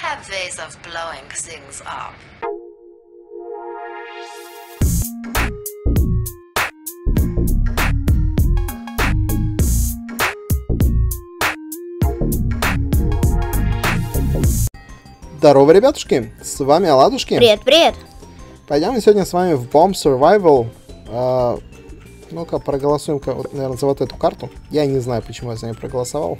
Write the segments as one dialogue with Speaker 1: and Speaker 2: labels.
Speaker 1: have ways of blowing things up.
Speaker 2: Здорово, ребятушки, с вами Оладушки.
Speaker 3: Привет, привет.
Speaker 2: Пойдем сегодня с вами в Bomb Survival. Ну-ка, проголосуем, наверное, за вот эту карту. Я не знаю, почему я за нее проголосовал.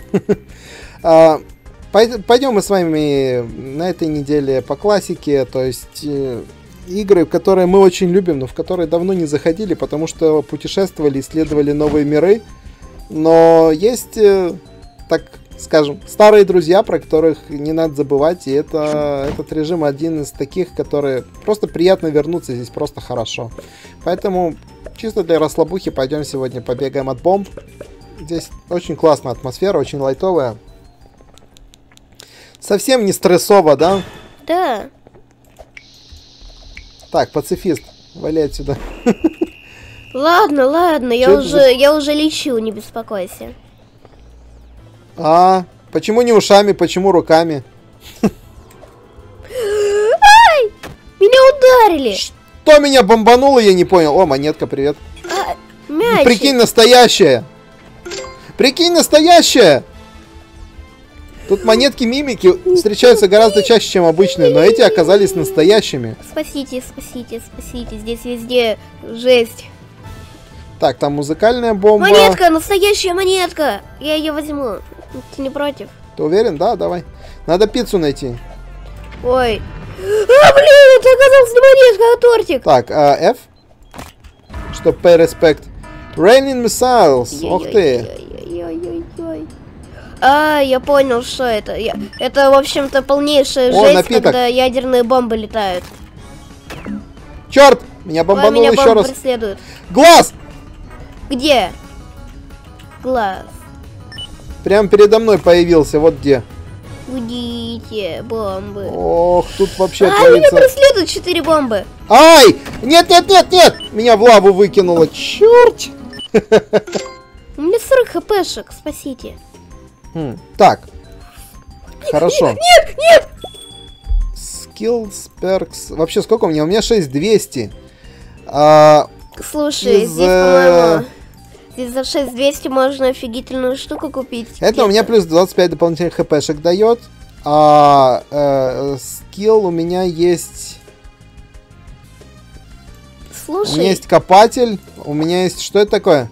Speaker 2: Пойдем мы с вами на этой неделе по классике, то есть игры, которые мы очень любим, но в которые давно не заходили, потому что путешествовали, исследовали новые миры. Но есть, так скажем, старые друзья, про которых не надо забывать, и этот режим один из таких, которые просто приятно вернуться, здесь просто хорошо. Поэтому чисто для расслабухи пойдем сегодня побегаем от бомб. Здесь очень классная атмосфера, очень лайтовая. Совсем не стрессово, да?
Speaker 3: Да.
Speaker 2: Так, пацифист, вали отсюда.
Speaker 3: Ладно, ладно, я уже лечу, не беспокойся.
Speaker 2: А, почему не ушами, почему руками?
Speaker 3: Ай! Меня ударили!
Speaker 2: Что меня бомбануло, я не понял. О, монетка, привет.
Speaker 3: Мячик.
Speaker 2: Прикинь, настоящая. Прикинь, настоящая. Тут монетки-мимики встречаются гораздо чаще, чем обычные, но эти оказались настоящими.
Speaker 3: Спасите, спасите, спасите. Здесь везде жесть.
Speaker 2: Так, там музыкальная бомба.
Speaker 3: Монетка, настоящая монетка. Я ее возьму. Ты не против?
Speaker 2: Ты уверен? Да, давай. Надо пиццу найти.
Speaker 3: Ой. А, блин, это оказалось не монетка, а тортик.
Speaker 2: Так, F. Чтоб pay respect. Raining missiles. Ох ты.
Speaker 3: Ой-ой-ой-ой. А, я понял, что это. Это, в общем-то, полнейшая
Speaker 2: О,
Speaker 3: жесть,
Speaker 2: напиток.
Speaker 3: когда ядерные бомбы летают.
Speaker 2: Черт! Меня бомбануло
Speaker 3: Меня
Speaker 2: еще
Speaker 3: бомбы
Speaker 2: раз.
Speaker 3: преследуют.
Speaker 2: Глаз!
Speaker 3: Где? Глаз.
Speaker 2: Прямо передо мной появился. Вот где.
Speaker 3: Уйдите, бомбы.
Speaker 2: Ох, тут вообще
Speaker 3: Меня
Speaker 2: творится.
Speaker 3: преследуют 4 бомбы.
Speaker 2: Ай! Нет, нет, нет, нет! Меня в лаву выкинуло. Черт!
Speaker 3: У меня 40 хпшек, спасите.
Speaker 2: Так. Хорошо.
Speaker 3: Нет, нет!
Speaker 2: Skills, perks. Вообще, сколько у меня? У меня 6200.
Speaker 3: Слушай,
Speaker 2: Из,
Speaker 3: здесь, по-моему, здесь за 6200 можно офигительную штуку купить.
Speaker 2: Это у меня плюс 25 дополнительных хпшек дает. Скилл у меня есть...
Speaker 3: Слушай.
Speaker 2: У меня есть копатель. У меня есть... Что это такое?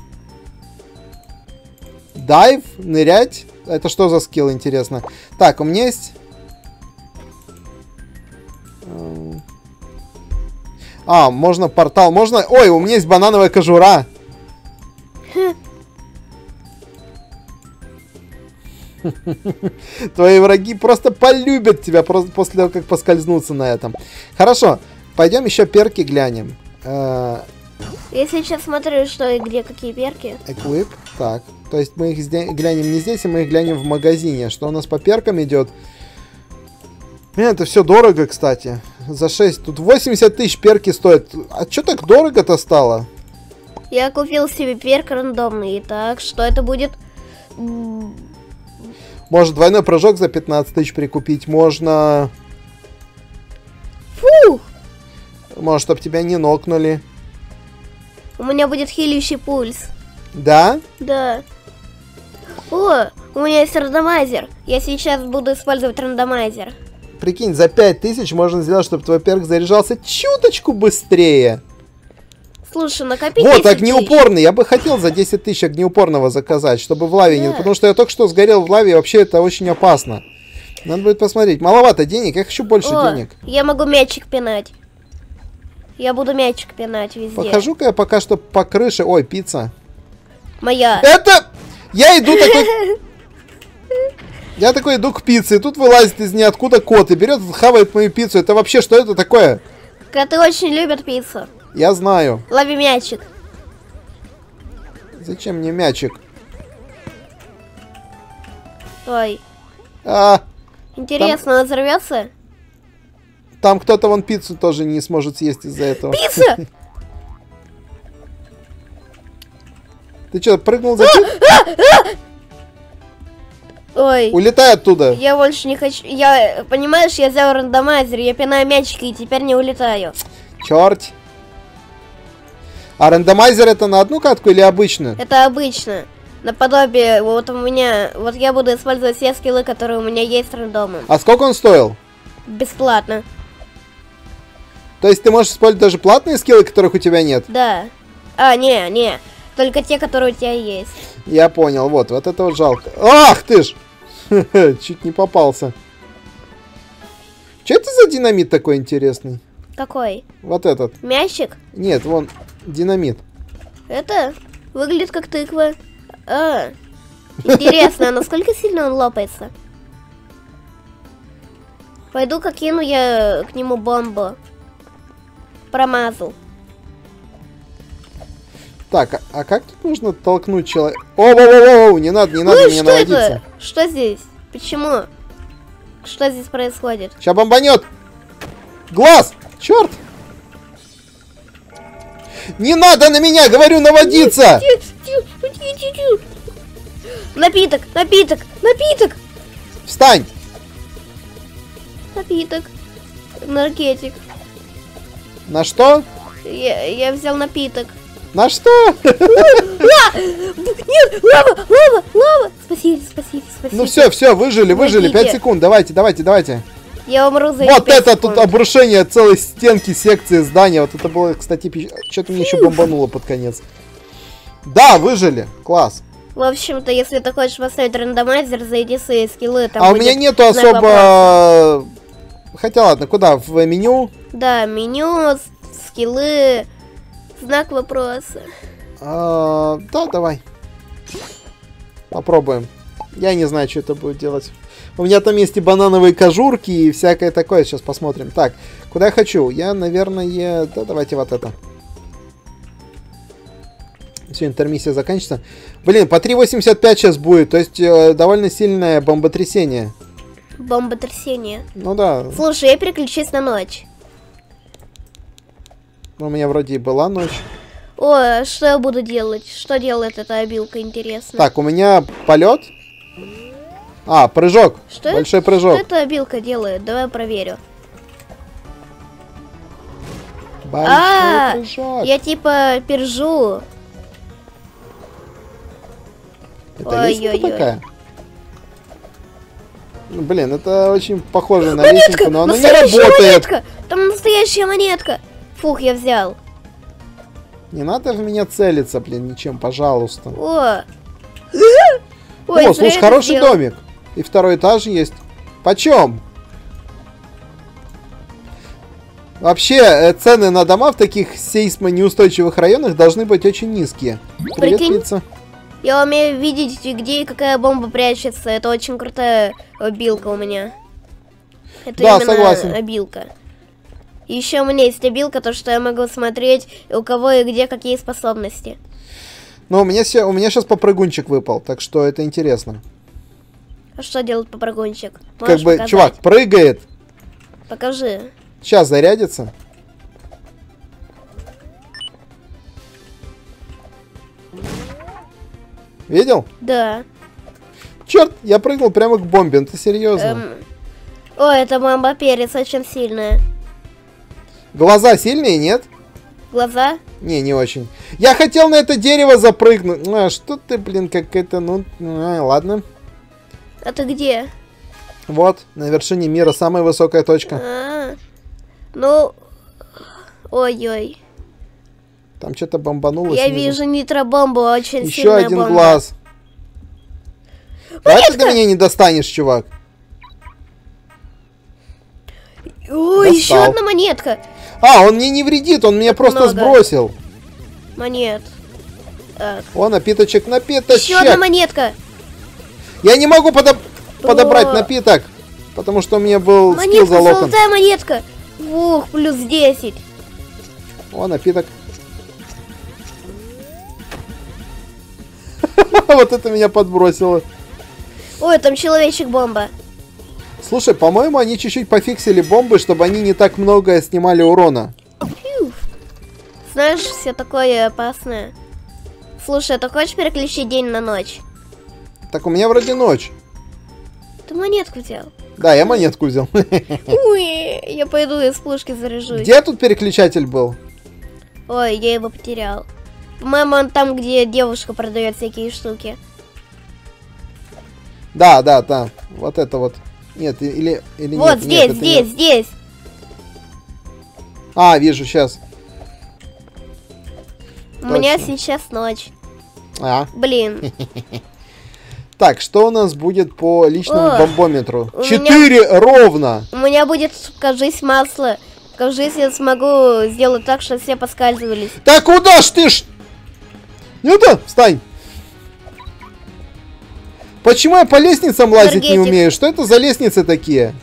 Speaker 2: Дайв? Нырять? Это что за скилл, интересно? Так, у меня есть... можно портал. Можно... Ой, у меня есть банановая кожура. Твои враги просто полюбят тебя просто после того, как поскользнуться на этом. Хорошо, пойдем еще перки глянем.
Speaker 3: Я сейчас смотрю, что и где какие перки.
Speaker 2: Equip. Так, то есть мы их глянем не здесь, а мы их глянем в магазине. Что у нас по перкам идет? Это все дорого, кстати. За 6. Тут 80 тысяч перки стоят. А что так дорого-то стало?
Speaker 3: Я купил себе перк рандомный. Так, что это будет?
Speaker 2: Может двойной прыжок за 15 тысяч прикупить. Можно...
Speaker 3: Фух!
Speaker 2: Может, чтоб тебя не нокнули.
Speaker 3: У меня будет хиляющий пульс.
Speaker 2: Да?
Speaker 3: Да. О, у меня есть рандомайзер. Я сейчас буду использовать рандомайзер.
Speaker 2: Прикинь, за 5000 можно сделать, чтобы твой перк заряжался чуточку быстрее.
Speaker 3: Слушай, накопи
Speaker 2: Вот,
Speaker 3: 10 тысяч.
Speaker 2: огнеупорный. Я бы хотел за 10 тысяч огнеупорного заказать, чтобы в лаве не...
Speaker 3: Да.
Speaker 2: Потому что я только что сгорел в лаве, и вообще это очень опасно. Надо будет посмотреть. Маловато денег, я хочу больше денег.
Speaker 3: Я могу мячик пинать. Я буду мячик пинать везде.
Speaker 2: Похожу-ка я пока что по крыше. Ой, пицца.
Speaker 3: Моя.
Speaker 2: Это... Я иду такой... Я такой иду к пицце, и тут вылазит из ниоткуда кот и берет, хавает мою пиццу. Это вообще, что это такое?
Speaker 3: Коты очень любят пиццу.
Speaker 2: Я знаю.
Speaker 3: Лови мячик.
Speaker 2: Зачем мне мячик?
Speaker 3: Ой. Интересно, он взорвется?
Speaker 2: Там кто-то вон пиццу тоже не сможет съесть из-за этого.
Speaker 3: Пицца!
Speaker 2: Ты что, прыгнул за пиццу?
Speaker 3: Ой.
Speaker 2: Улетай оттуда.
Speaker 3: Я больше не хочу. Я, понимаешь, я взял рандомайзер, я пинаю мячики и теперь не улетаю.
Speaker 2: Черт. А рандомайзер это на одну катку или обычно?
Speaker 3: Это обычно. Наподобие, вот у меня, вот я буду использовать все скиллы, которые у меня есть рандомом.
Speaker 2: А сколько он стоил?
Speaker 3: Бесплатно.
Speaker 2: То есть ты можешь использовать даже платные скиллы, которых у тебя нет?
Speaker 3: Да. А, не. Только те, которые у тебя есть.
Speaker 2: Я понял, вот это вот жалко. Ах ты ж! Чуть не попался. Что это за динамит такой интересный?
Speaker 3: Какой?
Speaker 2: Вот этот.
Speaker 3: Мячик?
Speaker 2: Нет, вон, динамит.
Speaker 3: Это выглядит как тыква. А, интересно, а насколько сильно он лопается? Пойду-ка кину я к нему бомбу. Промазал.
Speaker 2: Так, а как тут нужно толкнуть человека? О, не надо
Speaker 3: Ой,
Speaker 2: мне
Speaker 3: что
Speaker 2: наводиться.
Speaker 3: это? Что здесь? Почему? Что здесь происходит?
Speaker 2: Сейчас бомбанет. Глаз! Черт! Не надо на меня, говорю, наводиться!
Speaker 3: Напиток!
Speaker 2: Встань!
Speaker 3: Напиток. Энергетик.
Speaker 2: На что?
Speaker 3: Я взял напиток.
Speaker 2: На что?
Speaker 3: Нет, лава! Спасите.
Speaker 2: Ну все, выжили, 5
Speaker 3: Помогите.
Speaker 2: секунд, давайте.
Speaker 3: Я умру за
Speaker 2: Вот
Speaker 3: 5
Speaker 2: это
Speaker 3: секунд.
Speaker 2: тут обрушение целой стенки секции здания. Вот это было, кстати, что-то мне еще бомбануло под конец. Да, выжили, класс.
Speaker 3: В общем-то, если ты хочешь поставить рандомайзер, зайди в свои скиллы. Там
Speaker 2: А у
Speaker 3: будет
Speaker 2: меня нету
Speaker 3: знак вопроса.
Speaker 2: особо... Хотя ладно, куда? В меню?
Speaker 3: Да, меню, скиллы, знак вопроса.
Speaker 2: Да, давай. Попробуем. Я не знаю, что это будет делать. У меня там есть и банановые кожурки, и всякое такое. Сейчас посмотрим. Так, куда я хочу? Я, наверное... Да, давайте вот это. Все, интермиссия заканчивается. Блин, по 3.85 сейчас будет. То есть, довольно сильное бомботрясение.
Speaker 3: Бомботрясение.
Speaker 2: Ну да.
Speaker 3: Слушай, я переключусь на ночь.
Speaker 2: У меня вроде и была ночь.
Speaker 3: О, а что я буду делать? Что делает эта обилка, интересно?
Speaker 2: Так, у меня полет. А, прыжок.
Speaker 3: Что
Speaker 2: Большой прыжок.
Speaker 3: Что эта обилка делает? Давай проверю.
Speaker 2: Большой прыжок.
Speaker 3: Я типа пержу.
Speaker 2: Это лестница
Speaker 3: Ой-ой-ой.
Speaker 2: такая? Ну, блин, это очень похоже на
Speaker 3: Монетка!
Speaker 2: лестницу, но она не
Speaker 3: Настоящая
Speaker 2: работает.
Speaker 3: монетка! Там настоящая монетка! Фух, я взял.
Speaker 2: Не надо в меня целиться, блин, ничем, пожалуйста.
Speaker 3: О!
Speaker 2: О,
Speaker 3: зря
Speaker 2: слушай,
Speaker 3: я
Speaker 2: хороший
Speaker 3: это сделал.
Speaker 2: домик. И второй этаж есть. Почем? Вообще, цены на дома в таких сейсмонеустойчивых районах должны быть очень низкие. Привет,
Speaker 3: Прикинь.
Speaker 2: пицца.
Speaker 3: Я умею видеть, где и какая бомба прячется. Это очень крутая обилка у меня. Это
Speaker 2: Да,
Speaker 3: именно
Speaker 2: согласен.
Speaker 3: обилка. И еще у меня есть обилка, то что я могу смотреть, у кого и где какие способности.
Speaker 2: Ну, у меня сейчас попрыгунчик выпал, так что это интересно.
Speaker 3: А что делает попрыгунчик?
Speaker 2: Как
Speaker 3: Можешь
Speaker 2: бы,
Speaker 3: показать?
Speaker 2: чувак, прыгает.
Speaker 3: Покажи.
Speaker 2: Сейчас зарядится. Видел?
Speaker 3: Да.
Speaker 2: Черт, я прыгнул прямо к бомбе, ну ты серьезно?
Speaker 3: Ой, это бомба перец очень сильная.
Speaker 2: Глаза сильные, нет?
Speaker 3: Глаза?
Speaker 2: Не очень. Я хотел на это дерево запрыгнуть. А, что ты, блин, как это, ну, ладно.
Speaker 3: А ты где?
Speaker 2: Вот, на вершине мира самая высокая точка.
Speaker 3: Ну, ой-ой.
Speaker 2: Там что-то бомбануло
Speaker 3: Я
Speaker 2: снизу.
Speaker 3: вижу нитробомбу, очень
Speaker 2: Еще
Speaker 3: сильная
Speaker 2: один
Speaker 3: бомба.
Speaker 2: глаз. Давай ты до меня не достанешь, чувак.
Speaker 3: Ой, еще
Speaker 2: Достал.
Speaker 3: одна монетка.
Speaker 2: А, он мне не вредит, он меня просто
Speaker 3: много.
Speaker 2: сбросил.
Speaker 3: Монет. Так.
Speaker 2: О, напиточек.
Speaker 3: Еще одна монетка.
Speaker 2: Я не могу подобрать
Speaker 3: О.
Speaker 2: напиток, потому что у меня был скилл
Speaker 3: Монетка,
Speaker 2: залокан.
Speaker 3: золотая монетка. Ух, плюс 10.
Speaker 2: О, напиток. Вот это меня подбросило.
Speaker 3: Ой, там человечек-бомба.
Speaker 2: Слушай, по-моему, они чуть-чуть пофиксили бомбы, чтобы они не так много снимали урона.
Speaker 3: Знаешь, все такое опасное. Слушай, а ты хочешь переключить день на ночь?
Speaker 2: Так у меня вроде ночь.
Speaker 3: Ты монетку взял.
Speaker 2: Да, я монетку взял.
Speaker 3: Ой, я пойду из пушки заряжусь.
Speaker 2: Где тут переключатель был?
Speaker 3: Ой, я его потерял. По-моему, он там, где девушка продает всякие штуки.
Speaker 2: Да. Вот это вот. Нет, или
Speaker 3: Вот
Speaker 2: нет.
Speaker 3: здесь,
Speaker 2: нет,
Speaker 3: здесь, здесь.
Speaker 2: А, вижу, сейчас.
Speaker 3: У меня
Speaker 2: Точно.
Speaker 3: сейчас ночь.
Speaker 2: А.
Speaker 3: Блин.
Speaker 2: Так, что у нас будет по личному
Speaker 3: О,
Speaker 2: бомбометру?
Speaker 3: у
Speaker 2: 4 ровно.
Speaker 3: У меня будет, кажись, масло. Кажись, я смогу сделать так, что все поскальзывались.
Speaker 2: Да куда ж ты ж? Ньютон, встань. Почему я по лестницам лазить не
Speaker 3: Энергетик.
Speaker 2: умею? Что это за лестницы такие?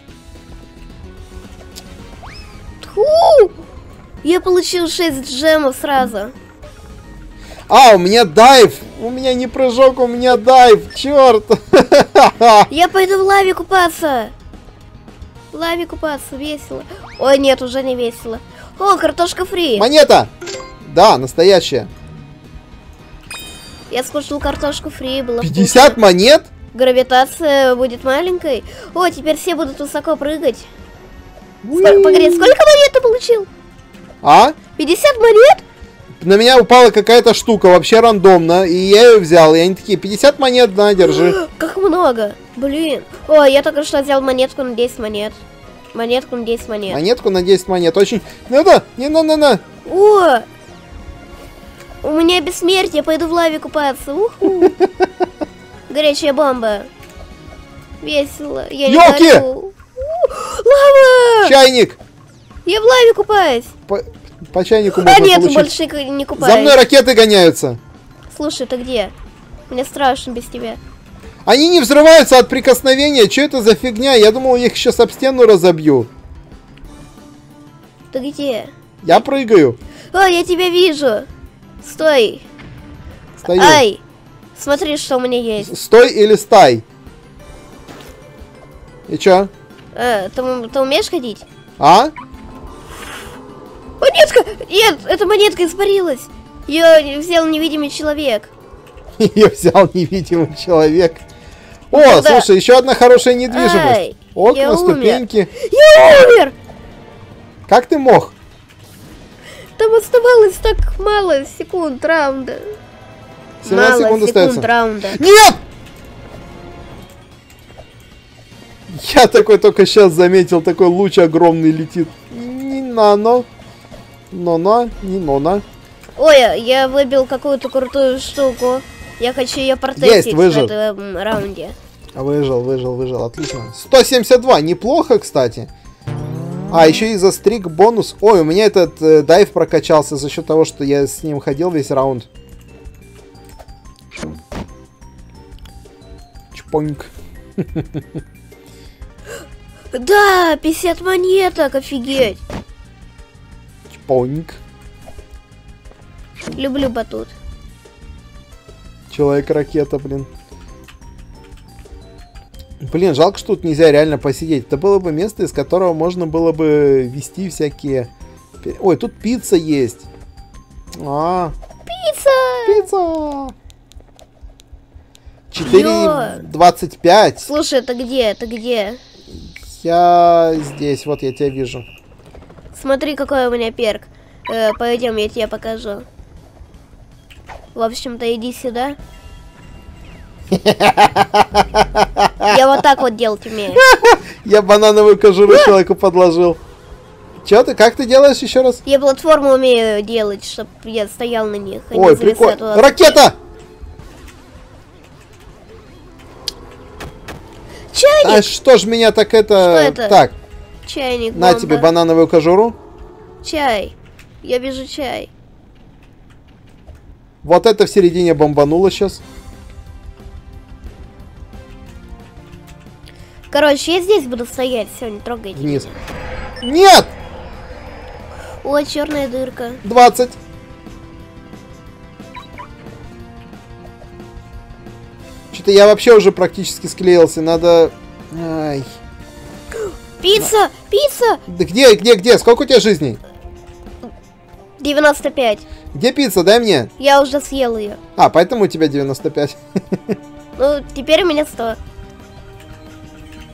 Speaker 3: Тьфу! Я получил 6 джемов сразу.
Speaker 2: А, у меня дайв. У меня не прыжок, у меня дайв. Черт.
Speaker 3: Я пойду в лаве купаться. В лаве купаться, весело. Ой, нет, уже не весело. О, картошка фри.
Speaker 2: Монета. Да, настоящая.
Speaker 3: Я скушал картошку фри, было
Speaker 2: 50
Speaker 3: вкусно.
Speaker 2: монет?
Speaker 3: Гравитация будет маленькой. О, теперь все будут высоко прыгать. Погоди, сколько монет ты получил?
Speaker 2: А?
Speaker 3: 50 монет?
Speaker 2: На меня упала какая-то штука, вообще рандомно, и я ее взял. И они такие, 50 монет, на, держи.
Speaker 3: Как много. Блин. О, я только что взял монетку на 10 монет. Монетку на 10 монет.
Speaker 2: Монетку на 10 монет. Очень... Надо! Не на.
Speaker 3: О! У меня бессмертие, пойду в лаве купаться. Уху. Горячая бомба. Весело. Я не
Speaker 2: Ёлки!
Speaker 3: горю. Лава!
Speaker 2: Чайник!
Speaker 3: Я в лаве купаюсь.
Speaker 2: По чайнику
Speaker 3: А
Speaker 2: можно
Speaker 3: нет,
Speaker 2: получить.
Speaker 3: больше не купаюсь.
Speaker 2: За мной ракеты гоняются.
Speaker 3: Слушай, ты где? Мне страшно без тебя.
Speaker 2: Они не взрываются от прикосновения. Что это за фигня? Я думал, я их сейчас об стену разобью.
Speaker 3: Ты где?
Speaker 2: Я прыгаю.
Speaker 3: О, я тебя вижу. Стой.
Speaker 2: Стою.
Speaker 3: Ай. Смотри, что у меня есть.
Speaker 2: Стой или стай? И чё?
Speaker 3: Ты умеешь ходить?
Speaker 2: А?
Speaker 3: Монетка! Нет, эта монетка испарилась. Ее взял невидимый человек.
Speaker 2: Ее взял невидимый человек. О,
Speaker 3: Да.
Speaker 2: слушай, еще одна хорошая
Speaker 3: Ай,
Speaker 2: недвижимость.
Speaker 3: я
Speaker 2: Окна,
Speaker 3: умер.
Speaker 2: ступеньки.
Speaker 3: Я умер!
Speaker 2: Как ты мог?
Speaker 3: Там оставалось так мало секунд раунда.
Speaker 2: 17 секунд остается.
Speaker 3: раунда.
Speaker 2: Нет! Я такой только сейчас заметил, такой луч огромный летит. Не нано. Но-на, не но-на.
Speaker 3: Ой, я выбил какую-то крутую штуку. Я хочу ее протестить
Speaker 2: Есть, выжил.
Speaker 3: в этом раунде.
Speaker 2: Выжил, отлично. 172, неплохо, кстати. А, еще и застриг бонус. Ой, у меня этот дайв прокачался за счет того, что я с ним ходил весь раунд. Чпоньк.
Speaker 3: Да, 50 монеток, офигеть.
Speaker 2: Чпоньк.
Speaker 3: Люблю батут.
Speaker 2: Человек-ракета, блин. Блин, жалко, что тут нельзя реально посидеть. Это было бы место, из которого можно было бы вести всякие... Ой, тут пицца есть.
Speaker 3: Пицца!
Speaker 2: Пицца! 4,25.
Speaker 3: Слушай, ты где? Ты где?
Speaker 2: Я здесь, вот я тебя вижу.
Speaker 3: Смотри, какой у меня перк. Пойдем, я тебе покажу. В общем-то, иди сюда. Я вот так вот делать умею.
Speaker 2: Я банановую кожуру человеку подложил. Чё ты, как ты делаешь еще раз?
Speaker 3: Я платформу умею делать, чтобы я стоял на них. а не
Speaker 2: Ой,
Speaker 3: зависал
Speaker 2: прикольно.
Speaker 3: от-
Speaker 2: Ракета!
Speaker 3: Чайник!
Speaker 2: А что ж меня так это...
Speaker 3: Что это?
Speaker 2: Так,
Speaker 3: Чайник,
Speaker 2: на
Speaker 3: бомба.
Speaker 2: тебе банановую кожуру.
Speaker 3: Чай. Я вижу чай.
Speaker 2: Вот это в середине бомбануло сейчас.
Speaker 3: Короче, я здесь буду стоять, все, не трогайте.
Speaker 2: Вниз. Нет!
Speaker 3: О, черная дырка.
Speaker 2: 20. Что-то я вообще уже практически склеился. Надо... Ай.
Speaker 3: Пицца! Пицца!
Speaker 2: Да где? Сколько у тебя жизней?
Speaker 3: 95.
Speaker 2: Где пицца? Дай мне.
Speaker 3: Я уже съел ее.
Speaker 2: А, поэтому у тебя 95.
Speaker 3: Ну, теперь у меня 100.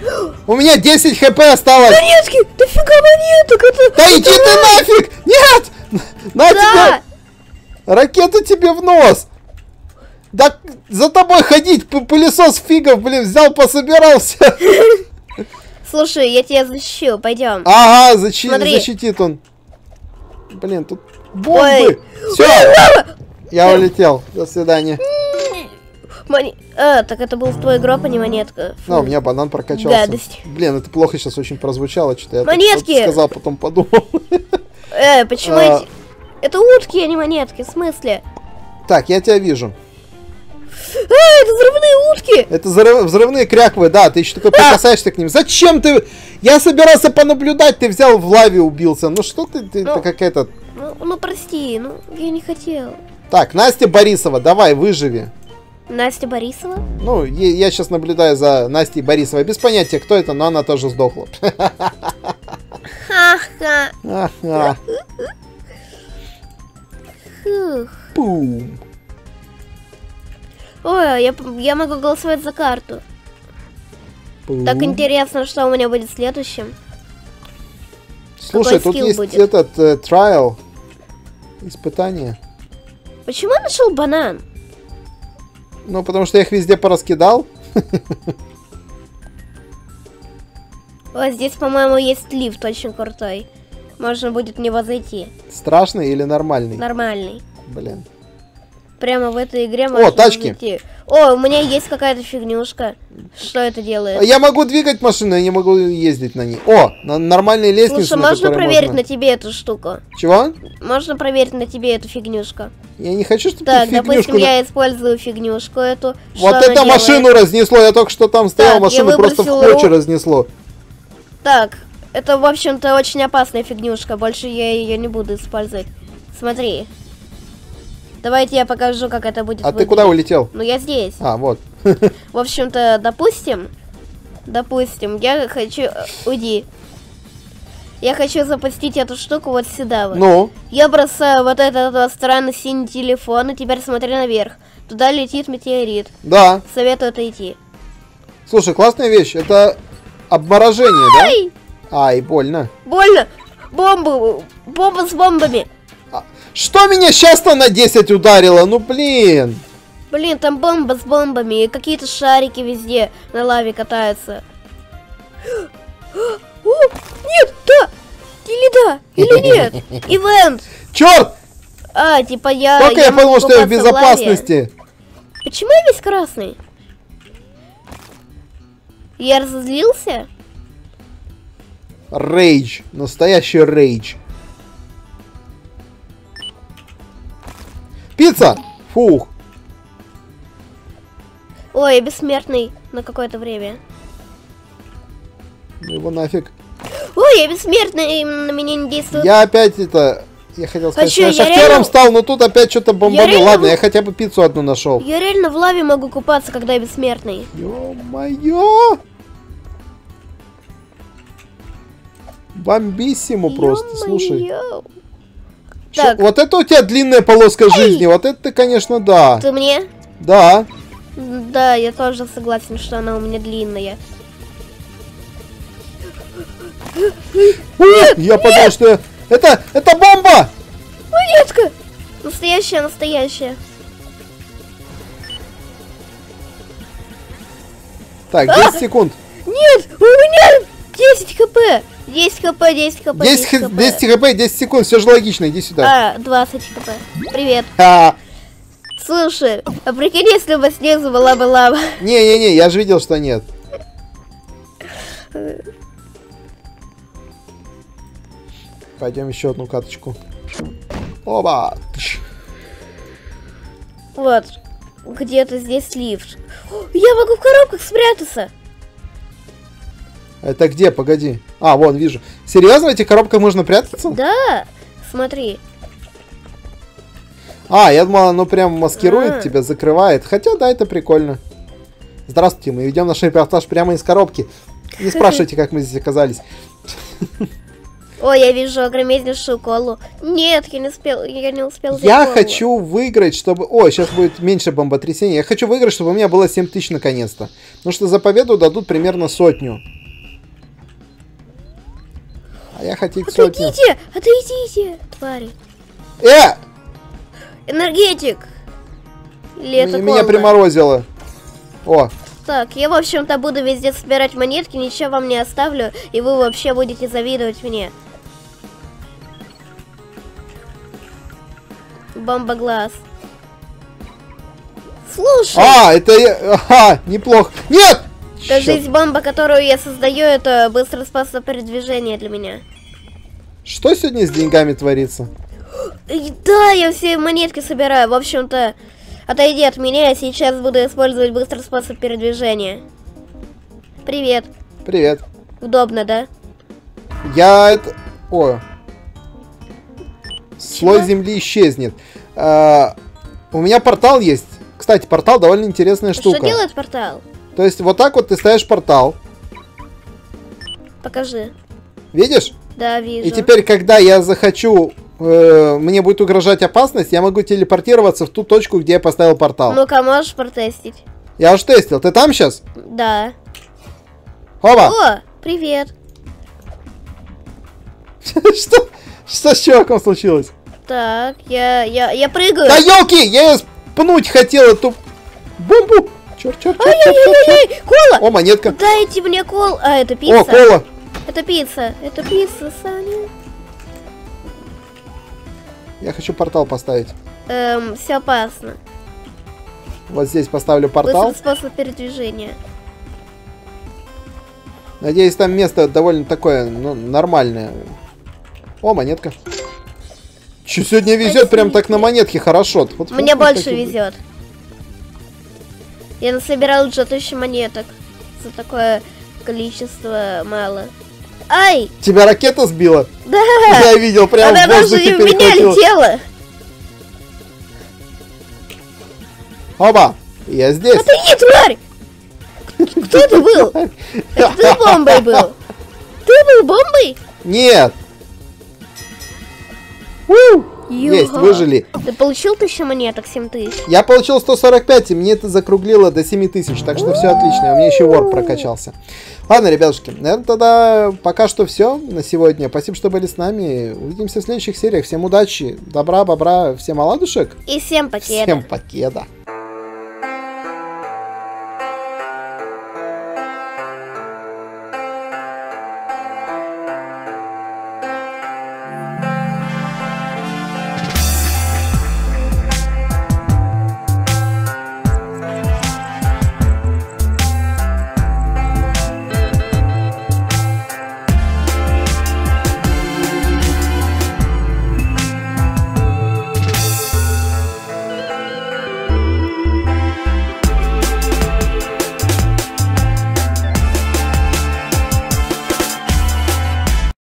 Speaker 2: У меня 10 хп осталось.
Speaker 3: Монетки! Дофига монеток! Это...
Speaker 2: Да иди ты нафиг! Нет! На
Speaker 3: Да!
Speaker 2: тебе! Ракету тебе в нос! Да за тобой ходить, пылесос фигов, блин, взял, пособирался.
Speaker 3: Слушай, я тебя защищу, пойдем.
Speaker 2: Ага,
Speaker 3: Смотри.
Speaker 2: защитит он. Блин, тут бомбы.
Speaker 3: Ой.
Speaker 2: Все, я улетел. До свидания.
Speaker 3: Так это был твой гроб, а не монетка. Фу.
Speaker 2: Ну, у меня банан прокачался.
Speaker 3: Гадость.
Speaker 2: Блин, это плохо сейчас очень прозвучало, что-то я
Speaker 3: Монетки!
Speaker 2: так сказал, потом подумал.
Speaker 3: Почему эти... Это утки, а не монетки, в смысле?
Speaker 2: Так, я тебя вижу.
Speaker 3: Это взрывные утки!
Speaker 2: Это взрывные кряквы, да, ты еще только прикасаешься к ним. Зачем ты? Я собирался понаблюдать, ты взял в лаве убился. Ну что ты
Speaker 3: Ну,
Speaker 2: какая-то...
Speaker 3: Ну прости, я не хотел.
Speaker 2: Так, Настя Борисова, давай, выживи.
Speaker 3: Настя Борисова?
Speaker 2: Ну, я сейчас наблюдаю за Настей Борисовой. Без понятия, кто это, но она тоже сдохла.
Speaker 3: Ха-ха.
Speaker 2: Ага.
Speaker 3: Фух.
Speaker 2: Пум.
Speaker 3: Ой, я могу голосовать за карту.
Speaker 2: Пум.
Speaker 3: Так интересно, что у меня будет следующим.
Speaker 2: Слушай,
Speaker 3: какой
Speaker 2: тут
Speaker 3: скилл
Speaker 2: есть
Speaker 3: будет?
Speaker 2: этот trial. Испытание.
Speaker 3: Почему я нашел банан?
Speaker 2: Ну, потому что я их везде пораскидал.
Speaker 3: О, здесь, по-моему, есть лифт очень крутой. Можно будет в него зайти.
Speaker 2: Страшный или нормальный?
Speaker 3: Нормальный.
Speaker 2: Блин.
Speaker 3: Прямо в этой игре можно
Speaker 2: тачки.
Speaker 3: зайти. О, у меня есть какая-то фигнюшка. Что это делает?
Speaker 2: Я могу двигать машину, я не могу ездить на ней. О, на нормальной лестнице,
Speaker 3: Слушай,
Speaker 2: на
Speaker 3: можно
Speaker 2: которой
Speaker 3: проверить
Speaker 2: можно...
Speaker 3: на тебе эту штуку?
Speaker 2: Чего?
Speaker 3: Можно проверить на тебе эту фигнюшку?
Speaker 2: Я не хочу, чтобы
Speaker 3: Так,
Speaker 2: ты фигнюшку...
Speaker 3: допустим, я использую фигнюшку эту.
Speaker 2: Вот
Speaker 3: Что
Speaker 2: это
Speaker 3: она делает?
Speaker 2: машину разнесло, я только что там стоял,
Speaker 3: Так,
Speaker 2: машину
Speaker 3: я
Speaker 2: просто в
Speaker 3: выбросил
Speaker 2: клочья
Speaker 3: ру-
Speaker 2: разнесло.
Speaker 3: Так, это, в общем-то, очень опасная фигнюшка. Больше я ее не буду использовать. Смотри. Давайте я покажу, как это будет
Speaker 2: А ты
Speaker 3: выглядеть.
Speaker 2: куда улетел?
Speaker 3: Ну, я здесь.
Speaker 2: А, вот.
Speaker 3: В общем-то, допустим, я хочу... Уйди. Я хочу запустить эту штуку вот сюда вот.
Speaker 2: Ну?
Speaker 3: Я бросаю вот этот вот странный синий телефон, и теперь смотри наверх. Туда летит метеорит.
Speaker 2: Да.
Speaker 3: Советую отойти.
Speaker 2: Слушай, классная вещь. Это обморожение,
Speaker 3: Ай!
Speaker 2: да? Ай, больно.
Speaker 3: Больно! Бомба с бомбами!
Speaker 2: Что меня сейчас-то на 10 ударило? Ну, блин.
Speaker 3: Блин, там бомба с бомбами, и какие-то шарики везде на лаве катаются. О, нет, да! Или нет? Ивент!
Speaker 2: Черт!
Speaker 3: Типа я...
Speaker 2: Только я
Speaker 3: могу
Speaker 2: понял, что я в
Speaker 3: купаться лаве.
Speaker 2: безопасности.
Speaker 3: Почему я весь красный? Я разозлился?
Speaker 2: Рейдж. Настоящий рейдж. Пицца! Фух.
Speaker 3: Ой, я бессмертный на какое-то время.
Speaker 2: Ну его нафиг.
Speaker 3: Ой, я бессмертный, и на меня не действует.
Speaker 2: Я опять это... Я хотел сказать,
Speaker 3: Хочу,
Speaker 2: что я
Speaker 3: я
Speaker 2: шахтером
Speaker 3: реально-
Speaker 2: стал, но тут опять что-то бомбануло.
Speaker 3: реально
Speaker 2: Ладно,
Speaker 3: был-
Speaker 2: я хотя бы пиццу одну нашел.
Speaker 3: Я реально в лаве могу купаться, когда я бессмертный.
Speaker 2: Ё-моё! Бомбиссимо просто, слушай.
Speaker 3: Ё-моё.
Speaker 2: Чё,
Speaker 3: Так.
Speaker 2: вот это у тебя длинная полоска жизни, вот это ты, конечно, да.
Speaker 3: Ты мне?
Speaker 2: Да.
Speaker 3: Да, я тоже согласен, что она у меня длинная.
Speaker 2: Я подумал, что... Это бомба!
Speaker 3: Монетка! Настоящая.
Speaker 2: Так, 10 секунд.
Speaker 3: Нет, у меня 10 хп. 10 хп, 10 хп,
Speaker 2: 10 хп, 10 секунд, все же логично, иди сюда.
Speaker 3: 20 хп. Привет.
Speaker 2: А,
Speaker 3: Слушай, а прикинь, если бы снизу была бы лава.
Speaker 2: Не-не-не, я же видел, что нет. Пойдем еще одну каточку. Оба! Тш.
Speaker 3: Вот. Где-то здесь лифт. О, я могу в коробках спрятаться.
Speaker 2: Это где? Погоди. А, вон, вижу. Серьезно, в этих коробках можно прятаться?
Speaker 3: Да, смотри.
Speaker 2: А, я думал, оно прям маскирует
Speaker 3: А.
Speaker 2: тебя, закрывает. Хотя, да, это прикольно. Здравствуйте, мы ведем наш репортаж прямо из коробки. Не спрашивайте, как мы здесь оказались.
Speaker 3: Ой, я вижу огромнейшую колу. Нет, я не успел взять
Speaker 2: Я
Speaker 3: колу.
Speaker 2: хочу выиграть, чтобы... Ой, сейчас будет меньше бомботрясения. Я хочу выиграть, чтобы у меня было 7000 наконец-то. Потому что за победу дадут примерно 100. А я хотел сотню.
Speaker 3: Отойдите! Отойдите, твари.
Speaker 2: Э!
Speaker 3: Энергетик. Или это
Speaker 2: Меня
Speaker 3: колба?
Speaker 2: приморозило. О,
Speaker 3: Так, я, в общем-то, буду везде собирать монетки, ничего вам не оставлю, и вы вообще будете завидовать мне. Бомба-глаз. Слушай,
Speaker 2: это я... Ага, неплохо. Нет!
Speaker 3: кажись, бомба, которую я создаю, это быстрый способ передвижения для меня.
Speaker 2: Что сегодня с деньгами творится?
Speaker 3: Да, я все монетки собираю. В общем-то, отойди от меня, я сейчас буду использовать быстрый способ передвижения. Привет.
Speaker 2: Привет.
Speaker 3: Удобно, да?
Speaker 2: Я это... О. Слой
Speaker 3: Чего?
Speaker 2: земли исчезнет. У меня портал есть. Кстати, портал довольно интересная штука.
Speaker 3: Что делает портал?
Speaker 2: То есть вот так вот ты ставишь портал.
Speaker 3: Покажи.
Speaker 2: Видишь?
Speaker 3: Да, вижу.
Speaker 2: И теперь, когда я захочу, мне будет угрожать опасность, я могу телепортироваться в ту точку, где я поставил портал.
Speaker 3: Ну-ка, можешь протестить?
Speaker 2: Я уж тестил. Ты там сейчас?
Speaker 3: Да.
Speaker 2: Оба!
Speaker 3: О, привет.
Speaker 2: Что? Что с чуваком случилось?
Speaker 3: Так, я прыгаю.
Speaker 2: Да елки! Я ее пнуть хотел эту бомбу! Черт.
Speaker 3: Ай-яй-яй-яй! Кола!
Speaker 2: О, монетка.
Speaker 3: Дайте мне кол. А, это пицца.
Speaker 2: О, кола.
Speaker 3: Это пицца. Это пицца, Саня.
Speaker 2: Я хочу портал поставить.
Speaker 3: Все опасно.
Speaker 2: Вот здесь поставлю портал.
Speaker 3: Быстрый способ передвижения.
Speaker 2: Надеюсь, там место довольно такое, ну, нормальное. О, монетка. Че, сегодня везет прям так на монетке, хорошо. Вот,
Speaker 3: Мне
Speaker 2: вот
Speaker 3: больше
Speaker 2: такие.
Speaker 3: везет. Я насобирал уже 1000 монеток. За такое количество мало. Ай!
Speaker 2: Тебя ракета сбила?
Speaker 3: Да!
Speaker 2: Я видел, прям
Speaker 3: Она
Speaker 2: в
Speaker 3: даже
Speaker 2: воздухе
Speaker 3: в меня
Speaker 2: перехватила.
Speaker 3: летела.
Speaker 2: Оба! Я здесь.
Speaker 3: Отойди, тварь! Кто ты был? Это ты бомбой был? Ты был бомбой?
Speaker 2: Нет! У! Есть,
Speaker 3: Юга.
Speaker 2: выжили.
Speaker 3: Ты получил 1000 монеток, 7000?
Speaker 2: Я получил 145, и мне это закруглило до 7000, так что все отлично. У меня еще ворк прокачался. Ладно, ребятушки, наверное, тогда пока что все на сегодня. Спасибо, что были с нами. Увидимся в следующих сериях. Всем удачи, добра, бобра, всем оладушек.
Speaker 3: И всем покеда.
Speaker 2: Всем покеда.